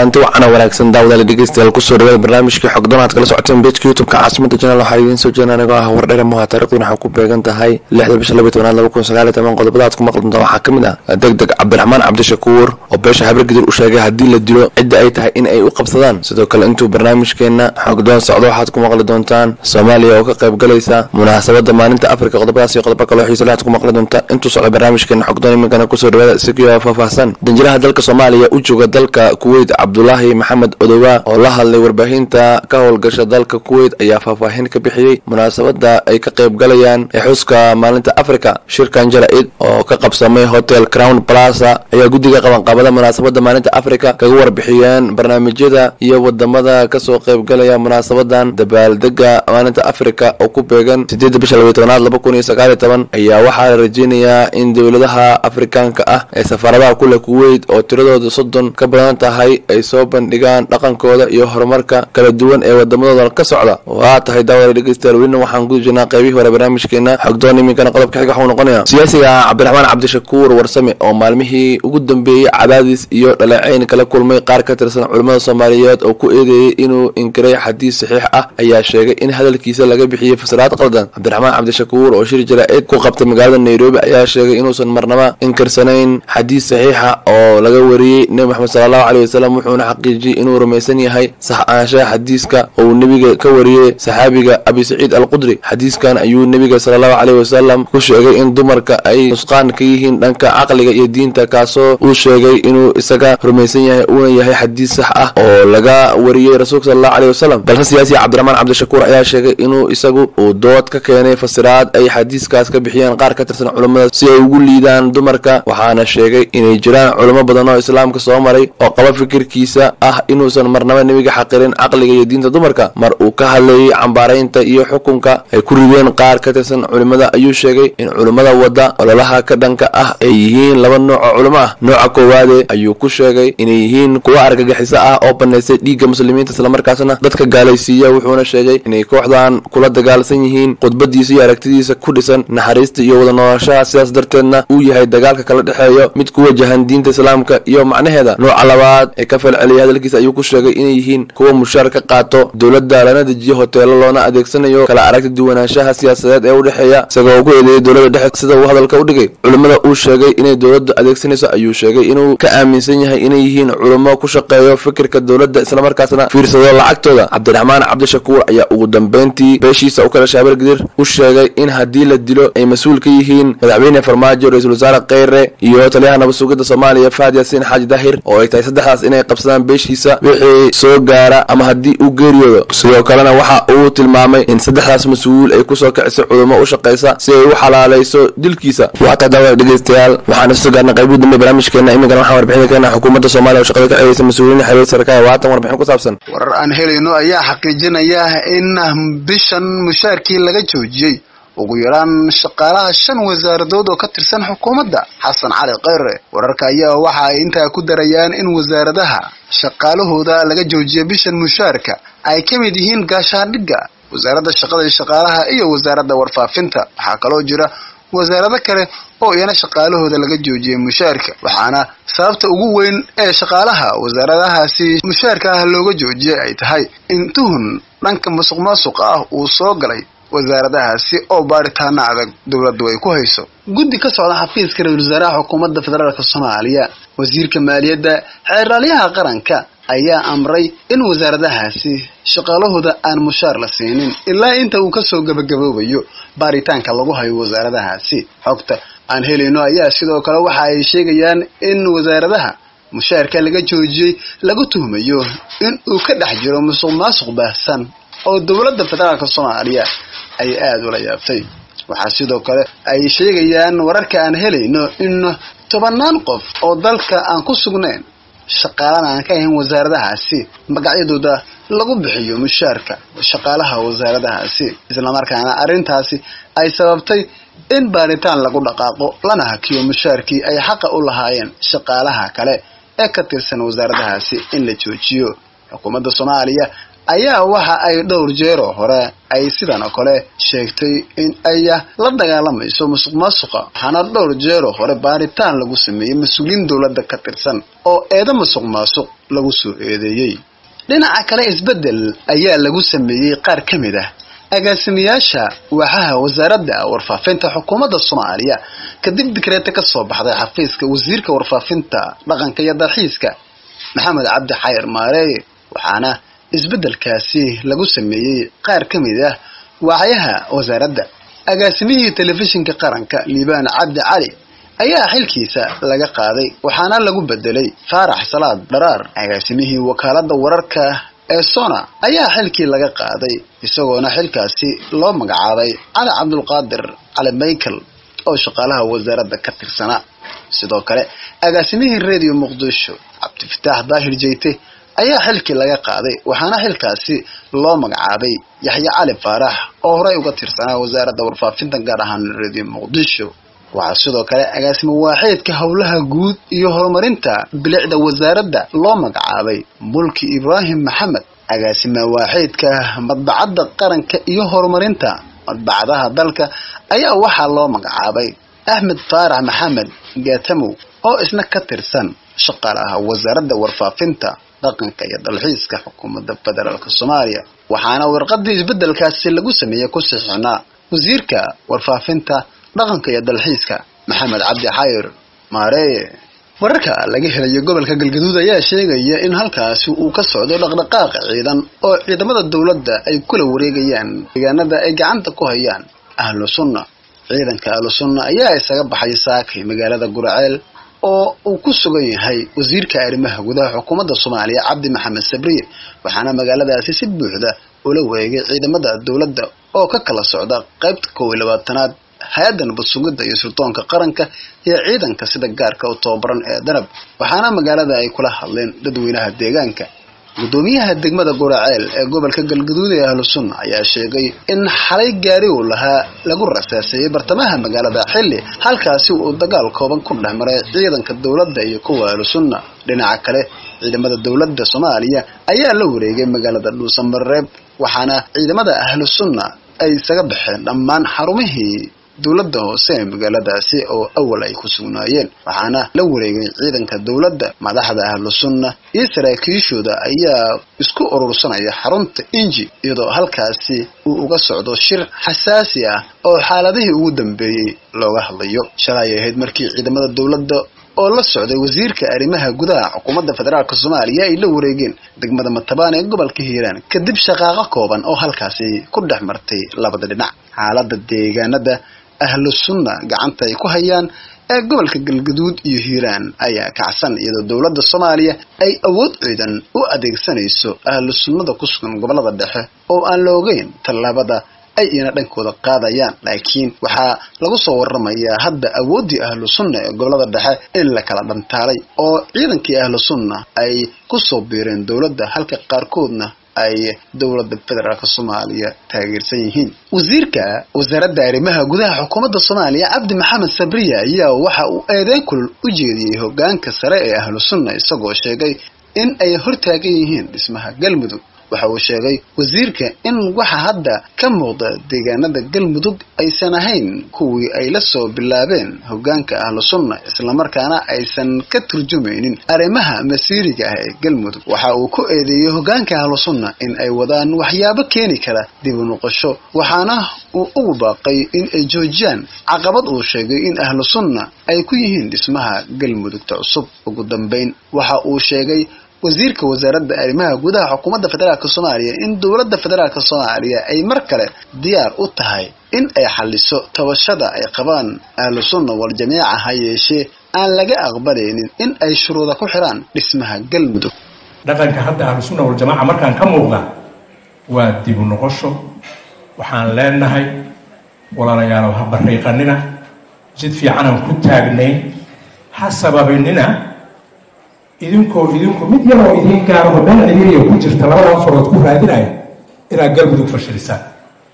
kulanti waxana wanaagsan daawada dhageystayaal ku soo dhawaada barnaamijka xogdoon aad kala socoteen page YouTube-ka caasimada channel waxa idin soo jeedinayna ah wardheer ma taariikhduna waxa ku beegan tahay 6 bisha 2019 qodobada aad ku maqli doontaan waxa kamid ah degdeg Cabdiraxmaan Cabdishakuur oo beesha habar gidir u sheegay hadii la dilo cid ay tahay in ay u qabsadaan sidoo kale intuu barnaamijkeena xogdoon socdo waxaad ku maqli doontaan Soomaaliya oo ka qayb galaysa munaasabada maalinta Afrika qodobadaas iyo qodobo kale oo xiiso leh aad ku maqli doontaan intuu socdo barnaamijkeena xogdoon imikana ku soo dhawaada sigiyo faahfaahsan danjiraha dalka Soomaaliya u jooga dalka Kuwait Abdullahi Maxamed Odowa oo la hadlay warbaahinta ka howlgasha dalka Kuwait ayaa faahfaahin ka bixiyay munaasabada ay ka qayb galayaan ee xuska maalinta Afrika shirkan jaraa'id oo ka qabsamay Hotel Crown Plaza ayaa guddiga qabanqaabada munaasabada maalinta Afrika kaga warbixiyeen barnaamijyada iyo wadamada ka soo qayb galaya munaasabadan dabaaldega maalinta Afrika oo ku beegan 8 bisha 2019 ayaa waxaa rajeynayaa in dawladaha Afrikaanka ah ee safaradaha kula Kuwait oo tiradooda 30 ka badan tahay ay soo bandhigaan dhaqankooda iyo horumarka kala duwan ee wadamadooda ka socda waa tahay daawada dhageystayaal weyn waxaan ku jirnaa qaybihii hore barnaamijkeena xogdoon iminkana qodobka xiga wuxuu noqonayaa siyaasiga Cabdiraxmaan Cabdishakuur Warsame oo maalmihii ugu dambeeyay cadaadis iyo dhaleeceyn kala kulmay qaar ka tirsan culimada Soomaaliyeed oo ku eedeeyay inuu inkiray xadiis saxiix ah ayaa sheegay in hadalkiisa laga bixiyay fasiraad qaldan Cabdiraxmaan Cabdishakuur oo shir jaraa'id ku qabtay magaalada Nairobi ayaa sheegay inuusan marnaba inkirsanayn xadiis saxiix ah oo laga wariyay Nabi Muhammad sallallahu alayhi wasallam wuxuuna xaqiijiyay inuu rumaysan yahay sax ahaanshaha xadiiska oo nabiga ka wariyay saxaabiga Abi Saciid al-Qudri xadiiskan ayuu nabiga sallallahu alayhi wasallam ku sheegay in dumarka ay nusqaan ka yihiin dhanka aqliga iyo diinta kaasoo uu sheegay inuu isaga rumaysan yahay uu yahay xadiis sax ah oo laga wariyay rasuulka sallallahu alayhi wasallam balse siyaasi Cabdiraxmaan Cabdishakuur ayaa sheegay inuu isagu uu dood ka keenay fasiraad ay xadiiskaas ka bixiyeen qaar ka tirsan culimada si ay ugu liidaan dumarka waxaana sheegay inay jiraan culimo badan oo islaamka soo maray oo qaba fikirkiisa ah inuusan marnaba nabiga xaqirin aqliga iyo diinta dumarka mar uu ka hadlayay cambaaraynta iyo xukunka ay ku rideen qaar ka tirsan culimada ayuu sheegay in culimada wada ololaha ka dhanka ah ay yihiin laba nooc oo culimo ah nooca koowaad ayuu ku sheegay inay yihiin kuwa argagixisa ah oo baneysay dhiigga muslimiinta isla markaasna dadka gaalaysiiya wuxuuna sheegay inay kooxdan kula dagaalsan yihiin khudbadiisa iyo aragtidiisa ku dhisan naxariista iyo wada noolaanshaha sidaas darteedna uu yahay dagaalka kala dhexeeyo mid ku wajahan diinta islaamka iyo macnaheeda nooca labaad ee ka falceliyay hadalkiisa ayuu ku sheegay inay yihiin kuwa mushaar ka qaato dawladda lana dejiyo hoteelo loona adeegsanayo kala aragti duwanaanshaha siyaasadeed ee u dhexeeya isagoo ugu eedeeyay dawladda dhexe sida uu hadalka u dhigay culimada uu sheegay inay dawladda adeegsanayso ayuu sheegay inuu ka aaminsan yahay inay yihiin culimo ku shaqeeyo fikirka dawladda isla markaasna fiirsado lacagtooda Cabdiraxmaan Cabdishakuur ayaa ugu dambeyntii beeshiisa u kala shaabir gidir u sheegay in hadii la dilo ay mas'uul ka yihiin madaxweyne Farmaajo ra'iisul wasaare Khayre iyo taliyaha nabad sugidda Soomaaliya Faad Yasiin Xaaji Daahir oo ay tahay saddexdaas inay qabsadaan beeshiisa wixii soo gaara ama hadii uu geeriyoodo sidoo kalena waxa uu tilmaamay in saddexdaas mas'uul ay ku soo kacayso culimo u shaqeysa si ay u xalaalayso dilkiisa waxa daawada dhageystayaal waxaan soo gaarnay qayb dambe barnaamijkeena iminkana waxaan warbixin xukuumadda Soomaaliya oo shaqada ka ceyraysa mas'uuliyiin xiriir sarkaal waatan warbixin ku saabsan warar aan helayno ayaa xaqiijinaya in bishan mushaarkii laga joojiyay ugu yaraan shaqaalaha 5 wasaaradood oo ka tirsan xukuumadda Xasan Cali Khayre wararka ayaa waxa ay inta ku darayaan in wasaaradaha shaqaalahooda laga joojiyay bishan mushaarka ay kamid yihiin gaashaandhigga wasaaradda shaqada iyo shaqaalaha iyo wasaaradda warfaafinta waxa kaloo jira wasaarado kale oo iyana shaqaalahooda laga joojiyay mushaarka waxaana sababta ugu weyn ee shaqaalaha wasaaradahaasi mushaarka looga joojiyay ay tahay in tuhun dhanka musuqmaasuqa ah uu soo galay wasaaradahaasi oo baaritaana adag dawladdu ay ku hayso guddi ka socda xafiiska ra'iisul wasaaraha xukuumadda federaalka Soomaaliya wasiirka maaliyadda xeeraryaha qaranka ayaa amray in wasaaradahaasi shaqaalahooda aan mushaar la siinin ilaa inta uu ka soo gabagaboobayo baaritaanka lagu hayo wasaaradahaasi xogta aan helayno ayaa sidoo kale waxa ay sheegayaan in wasaaradaha mushaarka laga joojiyay lagu tuhmayo in uu ka dhex jiro musuqmaasuq baahsan oo dawladda federaalka Soomaaliya ay aad ula yaabtay waxa sidoo kale ay sheegayaan wararka aan helayno in 10 qof oo dalka aan ku sugnayn shaqaalana aan ka ahayn wasaaradahaasi magacyadooda lagu bixiyo mushaarka shaqaalaha wasaaradahaasi isla markaana arintaasi ay sababtay in baaritaan lagu dhaqaaqo lana hakiyo mushaarkii ay xaq u lahaayeen shaqaalaha kale ee ka tirsan wasaaradahaasi in la joojiyo xukuumadda Soomaaliya ayaa waxa ay dhowr jeero hore ay sidan oo kale sheegtay in ay la dagaalamayso musuqmaasuqa waxaana dhowr jeero hore baaritaan lagu sameeyay mas'uuliyiin dawladda ka tirsan oo eedo musuqmaasuq lagu soo eedeeyay dhinaca kale isbedel ayaa lagu sameeyay qaar kamid ah agaasimayaasha waaxaha wasaaradda warfaafinta xukuumadda Soomaaliya kadib dekreeto ka soo baxday xafiiska wasiirka warfaafinta dhaqanka iyo dalxiiska Maxamed Cabdi Xayir Maareeye waxaana isbedelkaasi lagu sameeyay qaar kamid ah waaxaha wasaaradda agaasimihii telefishinka qaranka Liibaan Cabdi Cali ayaa xilkiisa laga qaaday waxaana lagu bedelay Faarax Salaad Daraar agaasimihii wakaaladda wararka ee Sona ayaa xilkii laga qaaday isagoona xilkaasi loo magacaabay Cali Cabdulqaadir Cali Michael oo shaqaalaha wasaaradda ka tirsanaa sidoo kale agaasimihii Radio Muqdisho Cabdifataax Daahir Jeyte ayaa xilkii laga qaaday waxaana xilkaasi loo magacaabay Yaxya Cali Faarax oo horey uga tirsanaa wasaaradda warfaafinta gaar ahaan Radio Muqdisho waxaa sidoo kale agaasimo waaxeedka howlaha guud iyo horumarinta bilicda wasaaradda loo magacaabay Mulki Ibrahim Maxamed agaasimo waaxeedka madbacadda qaranka iyo horumarinta madbacadaha dalka ayaa waxaa loo magacaabay Ahmed Faarax Maxamed Gaatamo oo isna ka tirsan shaqaalaha wasaaradda warfaafinta dhaqanka iyo dalxiiska xukuumadda federaalka Soomaaliya waxaana warqadii isbedelkaasi lagu sameeyay ku saxiixnaa wasiirka warfaafinta dhaqanka iyo dalxiiska Maxamed Cabdi Xayir Maareeye wararka laga helayo gobolka Galgaduud ayaa sheegaya in halkaasi uu ka socdo dhaqdhaqaaq ciidan oo ciidamada dawladda ay kula wareegayaan deegaanada ay gacanta ku hayaan ahlu sunna ciidanka ahlu sunna ayaa isaga baxay saakay magaalada Guraceel oo uu ku sugan yahay wasiirka arrimaha gudaha xukuumadda Soomaaliya Cabdi Maxamed Sabriye waxaana magaaladaasi si buuxda ula wareegay ciidamada dawladda oo ka kala socda qaybta 22aad hay'adda nabad sugidda iyo sultaanka qaranka iyo ciidanka sida gaarka u tababaran ee Danab waxaana magaalada ay kula hadleen dadweynaha deegaanka gudoomiyaha degmada Guraceel ee gobolka Galgaduud ee ahlu sunna ayaa sheegay in xalay gaari uu lahaa lagu rasaasay bartamaha magaalada xilli halkaasi uu dagaal kooban ku dhexmaray ciidanka dawladda iyo kuwa ahlu sunna dhinaca kale ciidamada dawladda Soomaaliya ayaa la wareegay magaalada Dhuusamareeb waxaana ciidamada ahlu sunna ay isaga baxeen dhammaan xarumihii dawladda hoose ee magaaladaasi oo awal ay ku sugnaayeen waxaana la wareegay ciidanka dawladda madaxda ahlu sunna iyo saraakiishooda ayaa isku urursanaya xarunta Inji iyadoo halkaasi uu uga socdo shir xasaasi ah oo xaaladihii ugu dambeeyay looga hadlayo shalay ahayd markii ciidamada dawladda oo la socday wasiirka arrimaha gudaha xukuumadda federaalka Soomaaliya ay la wareegeen degmada Matabaan ee gobolka Hiiraan kadib shaqaaqa kooban oo halkaasi ku dhexmartay labada dhinac xaaladda deegaanada ahlu sunna gacanta ay ku hayaan ee gobolka Galgaduud iyo Hiiraan ayaa kacsan iyadoo dawladda Soomaaliya ay awood ciidan u adeegsanayso ahlu sunnada ku sugan gobolada dhexe oo aan la ogeyn talaabada ay ina dhankooda qaadayaan laakiin waxaa lagu soo waramayaa hadda awoodii ahlu sunna ee gobolada dhexe in la kala dhantaalay oo ciidankii ahlu sunna ay ku soo biireen dawladda halka qaarkoodna ay dawladda federaalka Soomaaliya taageersan yihiin wasiirka wasaaradda arrimaha gudaha xukuumadda Soomaaliya Cabdi Maxamed Sabriye ayaa waxa uu eedeyn kulul u jeediyay hoggaanka sare ee ahlu sunna isagoo sheegay in ay hortaagan yihiin dhismaha Galmudug waxa uu sheegay wasiirka in waxa hadda ka muuqda deegaanada Galmudug aysan ahayn kuwii ay la soo bilaabeen hoggaanka ahlu sunna isla markaana aysan ka turjumaynin arrimaha masiiriga ah ee Galmudug waxa uu ku eedeeyay hoggaanka ahlu sunna in ay wadaan waxyaabo keeni kara dib u noqosho waxaana uu ugu baaqay in ay joojiyaan caqabad uu sheegay in ahlu sunna ay ku yihiin dhismaha Galmudugta cusub ugu dambeyn waxa uu sheegay wasiirka wasaaradda arrimaha gudaha xukuumadda federaalka Soomaaliya in dawladda federaalka Soomaaliya ay mar kale diyaar u tahay in ay xalliso tabashada ay qabaan ahlu sunna wal jamiica hayeeshee aan laga aqbalaynin in ay shuruudo ku xiraan dhismaha Galmudug dhaqanka hadda ahlu sunna wal jamiica markaan ka muuqda waa dib u noqosho waxaan leenahay walaalayaal ha bariiqanina jid fiican aan ku taagnay ha sababinina idinku mid yar oo idin gaar ah baan idin ku jirta labada farood ku raadinaya ila Galmudug fashilisaan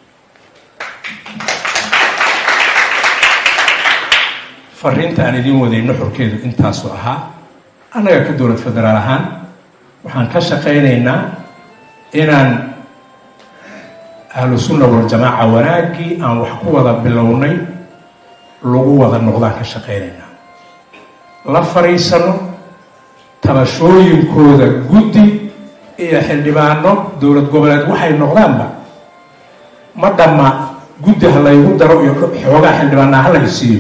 fariinta aan idin wadayno xorkeedu intaas oo ahaa anaga ka dawlad federaal ahaan waxaan ka shaqeynaynaa inaan ahlu sunna wal jamaaca wanaagii aan wax ku wada bilownay lagu wada noqdaan ka shaqaynaynaa, la fariisano tabashooyinkooda guddi iyo xildhibaano dowlad goboleed waxay noqdaanba ma dhamma guddi ha laygu daro iyo xoogaa xildhibaanaa ha laga siiyo,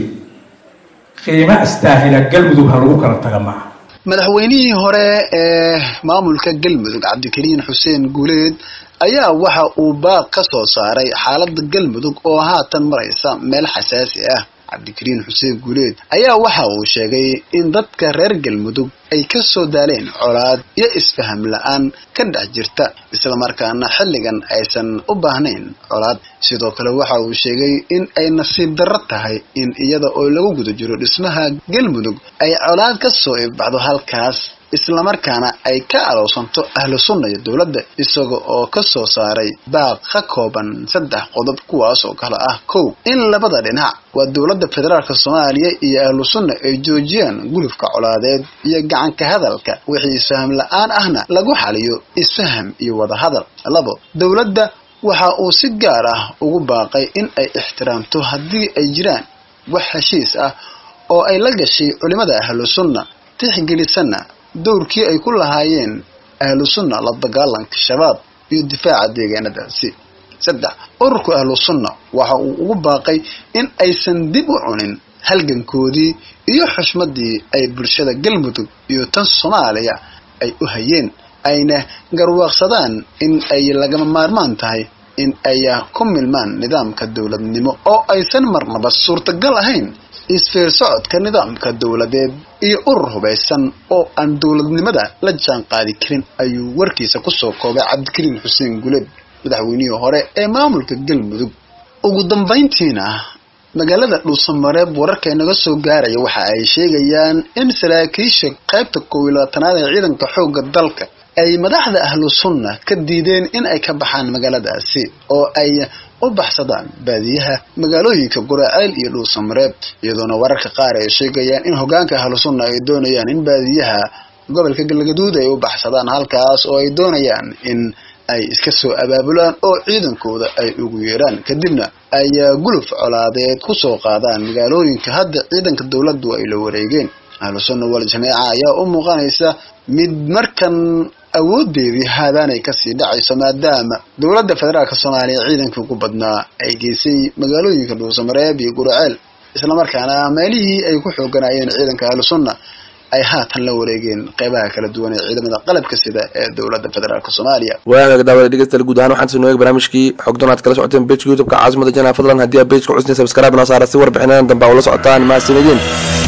qiimo astaahila galmudug ha lagu kala taga maaha. madaxweynihii hore ee maamulka galmudug cabdikariin xuseen guuleed ayaa waxa uu baaq ka soo saaray xaaladda galmudug oo haatan maraysa meel xasaasi ah. cabdikariin xuseen guuleed ayaa waxa uu sheegay in dadka reer galmudug ay ka soo daaleen colaad iyo isfaham la-aan ka dhex jirta, islamarkaana xilligan aysan u baahnayn colaad. sidoo kale waxa uu sheegay in ay nasiib darro tahay in iyada oo lagu guda jiro dhismaha galmudug ay colaad ka soo ifbaxdo halkaas, islamarkaana ay ka alowsanto ahlu sunna iyo dowladda, isaga oo ka soo saaray baaq ka kooban 3 qodob kuwaas oo kala ah: 1. in labada dhinac waa dowladda federaalka Soomaaliya iyo ahlu sunna ay joojiyaan gulufka colaadeed iyo gacan ka hadalka, wixii isfaham la-aan ahna lagu xaliyo isfaham iyo wada hadal. 2. dowladda waxa uu si gaar ah ugu baaqay in ay ixtiraamto haddii ay jiraan wax heshiis ah oo ay la gashay culimada ahlu sunna, tixgelisana dowrkii ay ku lahaayeen ahlu sunna la dagaalanka shabaab iyo difaaca deegaanadaasi. 3. ururka ahlu sunna waxa uu ugu baaqay in aysan dib u cunin halgankoodii iyo xushmadii ay bulshada galmudug iyo tan Soomaaliya ay u hayeen, ayna garwaaqsadaan in ay lagama maarmaan tahay in ay ku milmaan nidaamka dowladnimo oo aysan marnaba suurtagal ahayn isfeer socodka nidaamka dowladeed iyo urur hubaysan oo aan dowladnimada la jaan qaadi karin, ayuu warkiisa ku soo koobay cabdikariin xuseen guuleed, madaxweynihii hore ee maamulka galmudug. ugu dambeyntiina magaalada Dhuusamareeb wararka inaga soo gaaraya waxa ay sheegayaan in saraakiisha qaybta 12aad ee ciidanka xoogga dalka ay madaxda ahlu sunna ka diideen in ay ka baxaan magaaladaasi oo ay u baxsadaan baadiyaha magaalooyinka Guraceel iyo Dhuusamareeb, iyadoona wararka qaar ay sheegayaan in hoggaanka ahlu sunna ay doonayaan in baadiyaha gobolka Galgaduud ay u baxsadaan halkaas oo ay doonayaan in ay iska soo abaabulaan oo ciidankooda ay ugu yeeraan, kadibna ay guluf colaadeed ku soo qaadaan magaalooyinka hadda ciidanka dowladdu ay la wareegeen. ahlu sunna wal jamaaca ayaa u muuqanaysa mid markan awoodeedii haadaanay ka sii dhacayso, maadaama dowladda federaalka Soomaaliya ciidanka ugu badnaa ay geysay magaalooyinka Dhuusamareeb iyo Guraceel, islamarkaana meelihii ay ku xooganayeen ciidanka ahlu sunna ay haatan la wareegeen qaybaha kala duwan ee ciidamada qalabka sida ee dowladda federaalka Soomaaliya. waaga daawada dhigeysta guud ahaan waxaan soo barnaamijkii xogdoonaad kala socoteen page YouTube-ka Caasimada Janaa. fadlan haddii aad page ku cusubtahay subscribe noo saara si warbixinadan dambe oo la socotaan. ma sanadin